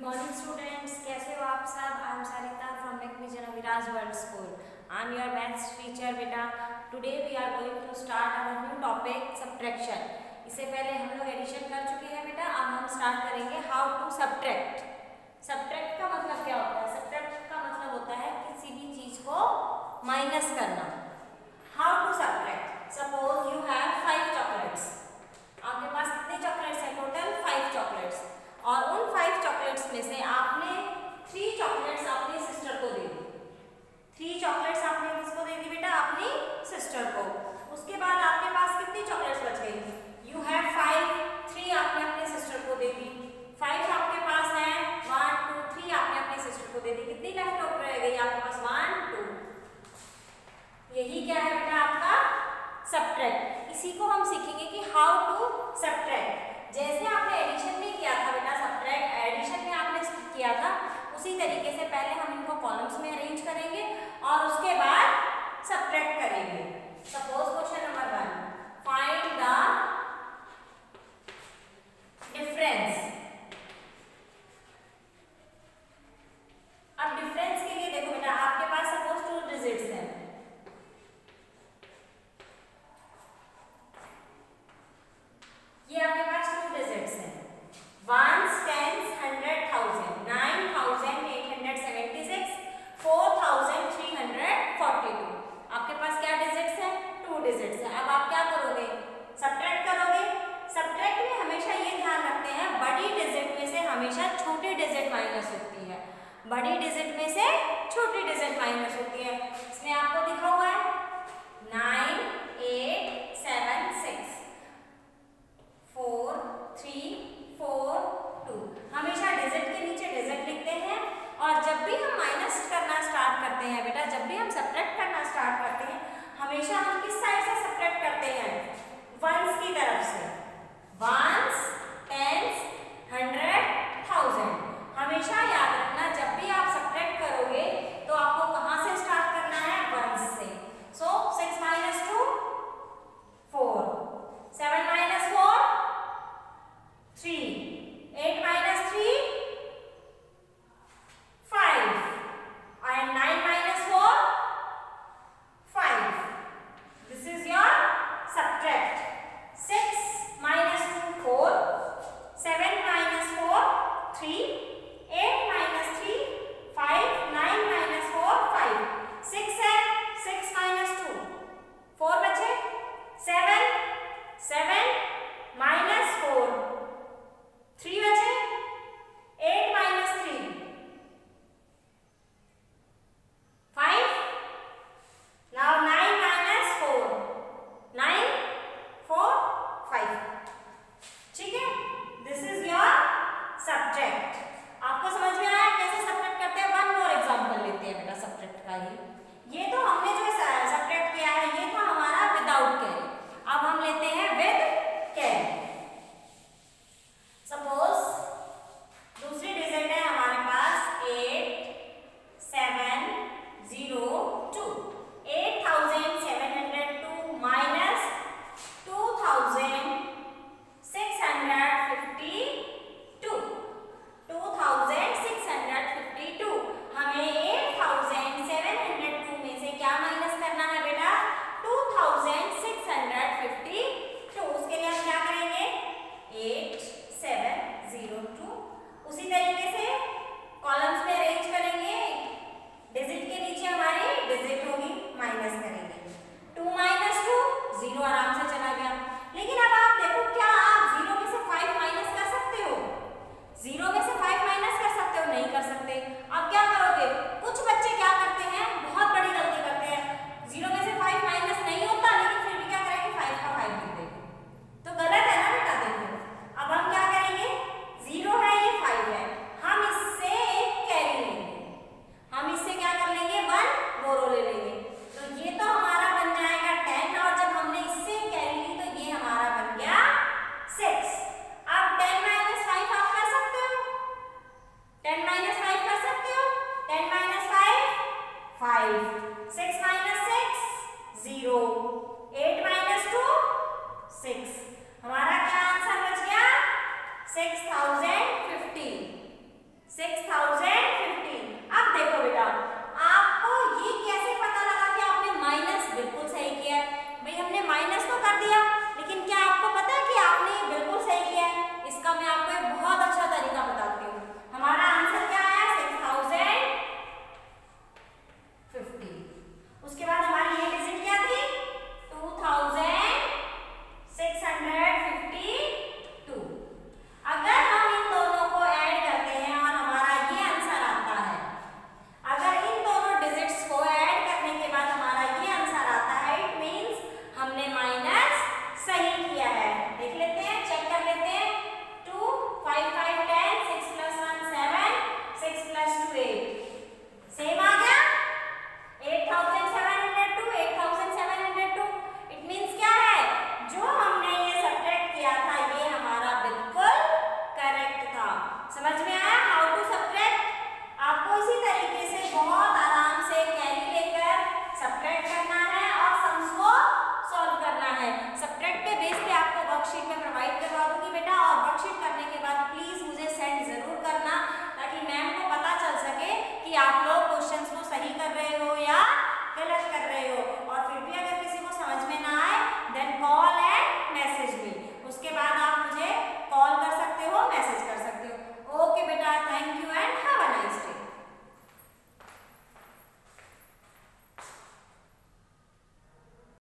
Morning students, कैसे हो आप सब। I am Sarita from Macvision Aviraj world school. I am your maths teacher बेटा। Today we are going to start our new topic subtraction. इससे पहले हम लोग एडिशन कर चुके हैं बेटा। अब हम स्टार्ट करेंगे हाउ टू सब्ट्रैक्ट। सब्ट्रैक्ट का मतलब क्या होता है? सब्ट्रैक्ट का मतलब होता है किसी भी चीज को माइनस करना। How to subtract. Suppose you have 5 chocolates. आपके पास कितने चॉकलेट्स हैं? Total 5 chocolates. और उन 5 चॉकलेट्स में से आपने 3 चॉकलेट्स अपनी सिस्टर को दे दी। 3 चॉकलेट्स आपने किसको दे दी बेटा? अपनी सिस्टर को। उसके बाद आपके पास कितनी चॉकलेट्स बच गई? यू हैव 5, 3 आपने अपनी सिस्टर को दे दी। 5 आपके पास है, 1 2 3 आपने अपनी सिस्टर को दे दी। कितनी लेफ्ट ओवर रह गई आपके पास? 1 2। यही क्या है बेटा? आपका सब्ट्रैक्ट। इसी को हम सीखेंगे कि हाउ टू सब्ट्रैक्ट। जैसे आपने एडिशन में किया था बेटा, सब्ट्रैक्ट एडिशन में आपने किया था, उसी तरीके से पहले हम इनको कॉलम्स में अरेंज करेंगे और उसके बाद सब्ट्रैक्ट करेंगे। Suppose question number 1, find the difference. अब डिफरेंस के लिए देखो बेटा, आपके पास सपोज 2 डिजिट्स हैं। ये आपके पास 2 डिजिट्स हैं। 1s 10s 100,000 9,876 4,342। आपके पास क्या डिजिट्स हैं? 2 डिजिट्स हैं। अब आप क्या करोगे? सब्ट्रैक्ट करोगे। सब्ट्रैक्ट में हमेशा ये ध्यान रखते हैं, बड़ी डिजिट में से हमेशा छोटी डिजिट माइनस होती है। बड़ी डिजिट में से छोटी डिजिट माइनस होती है। इसमें आपको दिखा हुआ है 9 8 7 6 4 3 4 2। हमेशा डिजिट के नीचे डिजिट लिखते हैं। और जब भी हम माइनस करना स्टार्ट करते हैं बेटा, जब भी हम सब्ट्रैक्ट करना स्टार्ट करते हैं, हमेशा हम किस साइड से सब्ट्रैक्ट करते हैं? वंस की तरफ से। 1s 10s 100,000। हमेशा याद रखना, जब भी आप सब्ट्रैक्ट करोगे तो आपको कहां से स्टार्ट करना है? वंस से। सो 6 - 2 4, 7 - 4 3, 8 - 3 5 and 9 - 4 5. This is your subtract. 6 - 2 4, 7 - 4 3, 8 - 3 5, 9 - 4 5. 6 है, 6 - 2 4 बचे। 7 7 - 4 3 बचे। 8 - 3 5। Now 9 - 4 9 4 5। ठीक है, दिस इज योर सब्ट्रैक्ट। आपको समझ में आया कैसे सब्ट्रैक्ट करते हैं? वन मोर एग्जांपल लेते हैं बेटा सब्ट्रैक्ट का ही। ये तो हमने जो सब्ट्रैक्ट किया है ये था हमारा विदाउट कैरी। अब हम लेते हैं विद कैरी। सपोज दूसरी डिजिट है हमारे पास 8 7 0 2। 8,702 माइनस 2,652। 2,652। हमें 8,702 में से क्या माइनस करना है बेटा? 2,652। उसके लिए हम क्या करेंगे? 8 7 0 2। उसी तरीके से कॉलम्स में अरेंज करेंगे। डिजिट के नीचे हमारी डिजिट होगी, माइनस करेंगे। 2 - 2 0 आराम से चला गया। लेकिन अब आप देखो, क्या आप 0 में से 5 माइनस कर सकते हो? 0 में से 5 माइनस कर सकते हो? नहीं कर सकते। अब क्या करोगे? कुछ बच्चे क्या करते हैं, बहुत बड़ी गलती करते हैं। 0 में से 5 माइनस नहीं होता, लेकिन फिर भी क्या करेंगे? 5 का 5 लिख देंगे। तो गलत है ना बेटा? देखो, अब हम क्या करेंगे? 0 है, ये 5 है, हम इससे एक कैरी लेंगे। हम इससे क्या कर लेंगे? 1 बोरो ले लेंगे। तो ये तो हमारा बन जाएगा 10। और जब हमने इससे कैरी ली तो ये हमारा बन गया 6। अब 10 - 5 आप कर सकते हो? 10 - 5 कर सकते हो? 10 - 5 5, 6 - 6 0, 8 - 2 6। हमारा क्या आंसर बच गया? 6,000।